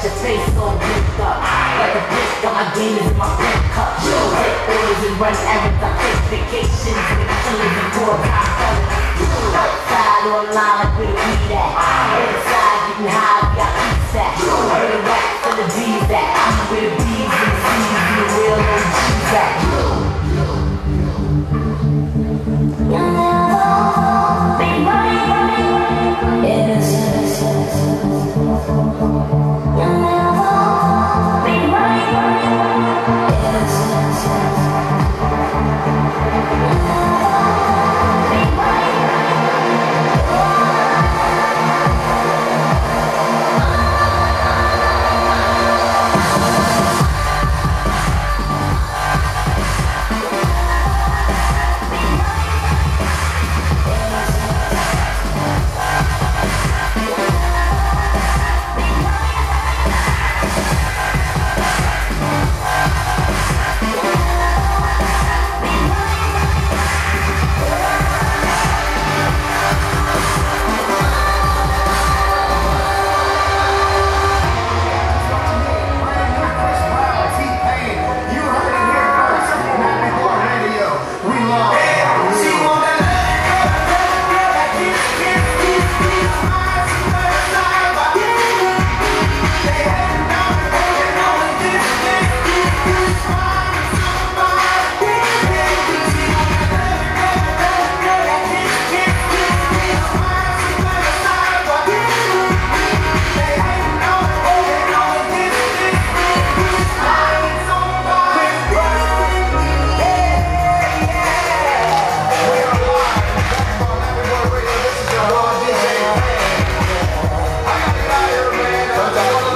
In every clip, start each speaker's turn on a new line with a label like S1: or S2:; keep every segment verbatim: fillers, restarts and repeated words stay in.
S1: your face all blinked up. Like a bitch, got my demons in my pink cup. Take orders and run errands, I take vacations. Nigga killers and poor time fellas. Outside online like where the weed at. Inside getting high, we got peace at. Where the rats and the G's at. Where the B's and the C's and the real O G's at. You'll never be mine. Innocence. You'll never be mine. Innocence. You'll never be mine.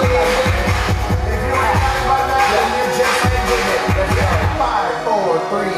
S1: Three.